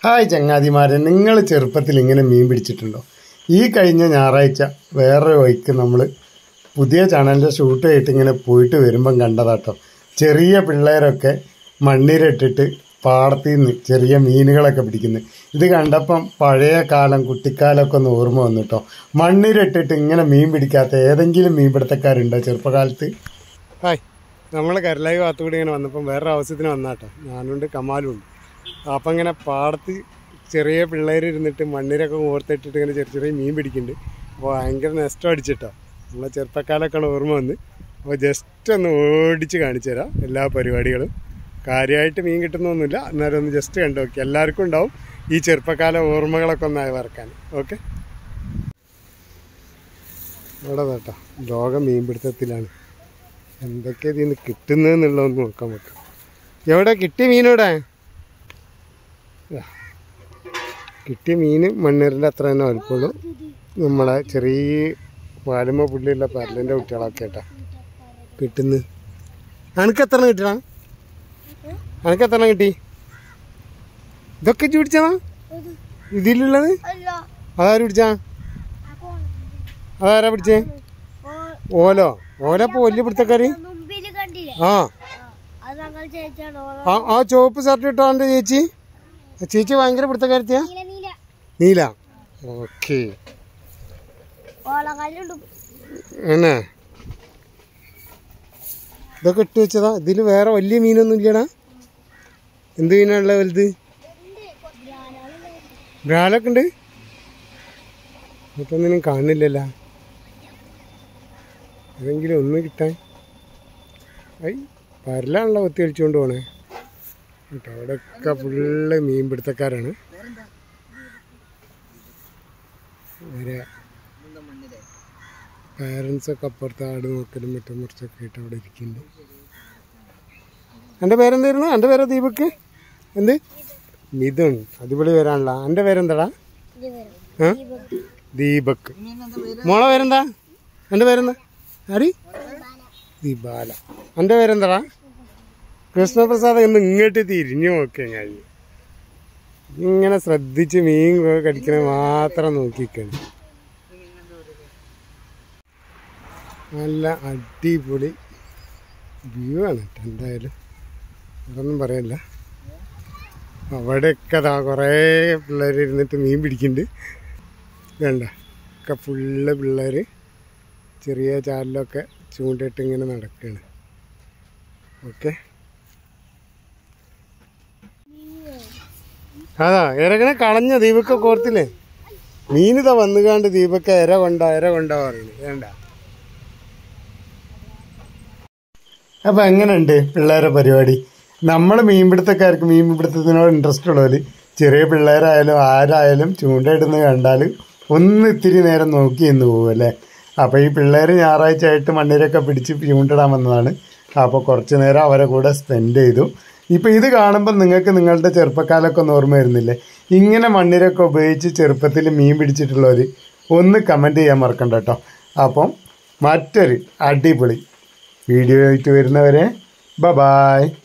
Hi ചങ്ങാതിമാരെ, നിങ്ങൾ ചെറുപ്പത്തിൽ ഇങ്ങനെ മീൻ പിടിച്ചിട്ടുണ്ടോ? ഈ കഴിഞ്ഞ ഞായറാഴ്ച വേറൊരു വഴിക്ക് നമ്മൾ പുതിയ ചാനലിൻ്റെ ഷൂട്ട് ആയിട്ട് ഇങ്ങനെ പോയിട്ട് വരുമ്പം കണ്ടതാട്ടോ. ചെറിയ പിള്ളേരൊക്കെ മണ്ണിരട്ടിട്ട് പാടത്തിൽ നിന്ന് ചെറിയ മീനുകളൊക്കെ പിടിക്കുന്നത്. ഇത് കണ്ടപ്പം പഴയ കാലം കുട്ടിക്കാലമൊക്കെ ഒന്ന് ഓർമ്മ വന്നിട്ടോ. മണ്ണിരട്ടിട്ട് ഇങ്ങനെ മീൻ പിടിക്കാത്ത ഏതെങ്കിലും മീൻപിടുത്തക്കാരുണ്ടോ ചെറുപ്പകാലത്ത്? ഹായ്, നമ്മൾ കരലായി ഭാഗത്തുകൂടി ഇങ്ങനെ വന്നപ്പം വേറൊരു ആവശ്യത്തിന് വന്നാട്ടോ. ഞാനുണ്ട്, കമാലും ഉണ്ട്. അപ്പം ഇങ്ങനെ പാടത്ത് ചെറിയ പിള്ളേർ ഇരുന്നിട്ട് മണ്ണിരൊക്കെ ഓർത്തിട്ടിട്ട് ഇങ്ങനെ ചെറിയ ചെറിയ മീൻ പിടിക്കുന്നുണ്ട്. അപ്പോൾ ഭയങ്കര നഷ്ടം അടിച്ചിട്ടോ. നമ്മളെ ചെറുപ്പക്കാലൊക്കെ ഓർമ്മ വന്ന്. അപ്പോൾ ജസ്റ്റ് ഒന്ന് ഓടിച്ച് കാണിച്ചു തരാം എല്ലാ പരിപാടികളും. കാര്യമായിട്ട് മീൻ കിട്ടുന്നൊന്നുമില്ല, എന്നാലും ഒന്ന് ജസ്റ്റ് കണ്ടു നോക്കി. എല്ലാവർക്കും ഉണ്ടാവും ഈ ചെറുപ്പക്കാല ഓർമ്മകളൊക്കെ ഒന്നായി വറക്കാൻ. ഓക്കെ, ഇവിടെ കേട്ടോ ലോക മീൻപിടുത്തത്തിലാണ്. എന്തൊക്കെ ഇതിന് കിട്ടുന്നതെന്നുള്ളതൊന്ന് നോക്കാൻ പറ്റും. എവിടെ കിട്ടിയ മീനോടെ കിട്ടിയ മീൻ മണ്ണീരിൻ്റെ അത്ര തന്നെ വലിപ്പമുള്ളൂ. നമ്മളെ ചെറിയ വാലുമ പുള്ളിയുള്ള പരലിൻ്റെ കുട്ടികളൊക്കെ കേട്ടാ കിട്ടുന്നു. അനക്ക് എത്ര കിട്ടണം? അനക്ക് എത്ര കിട്ടി? ഇതൊക്കെ പിടിച്ചതാ ഇതിലുള്ളത്? അതാര് പിടിച്ചാ? അതാരാ പിടിച്ചേ? ഓലോ? ഓലപ്പോ വലിയ പിടുത്തക്കാര്. ആ ചുവപ്പ് ഷർട്ട് ഇട്ടോ എൻ്റെ ചേച്ചി? ചേച്ചി ഭയങ്കര പിടുത്തക്കാരത്തിയാ? നീല. ഓക്കെ, എന്നാ ഇതൊക്കെ ഇട്ട് വെച്ചതാ. ഇതില് വേറെ വലിയ മീനൊന്നും ഇല്ലടാ. എന്ത് മീനാണുള്ള വലുത്? ബ്രാലൊക്കെ ഉണ്ട്. ഇപ്പൊന്നിനും കാണുന്നില്ലല്ലോ. ഏതെങ്കിലും ഒന്ന് കിട്ടാൻ. ഐ, പരലാണല്ലോ ഒത്തി കളിച്ചുകൊണ്ട് പോണേ കേട്ടോ. അവിടെയൊക്കെ ഫുള്ള് മീൻ പിടുത്തക്കാരാണ്. അവരെ പാരൻസൊക്കെ അപ്പുറത്ത് ആട് നോക്കലും മറ്റും മുറിച്ചൊക്കെ ആയിട്ട് അവിടെ ഇരിക്കുന്നുണ്ട്. എൻ്റെ പേരെന്തായിരുന്നു? എൻ്റെ പേര് ദീപക്. എന്ത്? മിഥുൻ. അടിപൊളി പേരാണല്ലോ. എൻ്റെ പേരെന്താടാ? ദീപക്. മോളെ പേരെന്താ? എൻ്റെ പേരെന്താ? ആര്? ദീപാല. എൻ്റെ പേരെന്താടാ? കൃഷ്ണപ്രസാദ്. എന്ന് ഇങ്ങോട്ട് തിരിഞ്ഞു നോക്കിയാൽ കഴിഞ്ഞു. ഇങ്ങനെ ശ്രദ്ധിച്ച് മീൻ കടിക്കണ മാത്രം നോക്കിക്കാണ്. നല്ല അടിപൊളി വ്യൂ ആണ് കേട്ടോ. എന്തായാലും അതൊന്നും പറയല്ല. അവിടെയൊക്കെ അതാ കുറേ പിള്ളേർ ഇരുന്നിട്ട് മീൻ പിടിക്കുന്നുണ്ട്. വേണ്ട ഒക്കെ ഫുള്ള് പിള്ളേർ ചെറിയ ചാലിലൊക്കെ ചൂണ്ടിട്ട് ഇങ്ങനെ നടക്കുകയാണ്. ഓക്കെ, അതാ ഇരകനെ കളഞ്ഞ ദീപക്ക കോർത്തില്ലേ. മീനിതാ വന്നുകാണ്ട് ദീപക്ക ഇര കൊണ്ടാ പറയുന്നത്. വേണ്ട. അപ്പൊ എങ്ങനെയുണ്ട് പിള്ളേരെ പരിപാടി? നമ്മള് മീൻപിടുത്തക്കാർക്ക് മീൻപിടുത്തത്തിനോട് ഇൻട്രസ്റ്റ് ഉള്ളവര് ചെറിയ പിള്ളേരായാലും ആരായാലും ചൂണ്ടയിടുന്നത് കണ്ടാൽ ഒന്ന് ഇത്തിരി നേരം നോക്കി എന്ന് പോകും അല്ലേ. അപ്പോൾ ഈ പിള്ളേർ ഞായറാഴ്ച ആയിട്ട് മണ്ണിരൊക്കെ പിടിച്ച് ചൂണ്ടിടാൻ വന്നതാണ്. അപ്പോൾ കുറച്ച് നേരം അവരെ കൂടെ സ്പെൻഡ് ചെയ്തു. ഇപ്പം ഇത് കാണുമ്പോൾ നിങ്ങൾക്ക് നിങ്ങളുടെ ചെറുപ്പക്കാലമൊക്കെ ഒന്ന് ഓർമ്മ വരുന്നില്ലേ? ഇങ്ങനെ മണ്ണിരൊക്കെ ഉപയോഗിച്ച് ചെറുപ്പത്തിൽ മീൻ പിടിച്ചിട്ടുള്ളവർ ഒന്ന് കമൻറ്റ് ചെയ്യാൻ മറക്കണ്ട കേട്ടോ. അപ്പം മറ്റൊരു അടിപൊളി വീഡിയോ ആയിട്ട് വരുന്നവരെ ബൈ.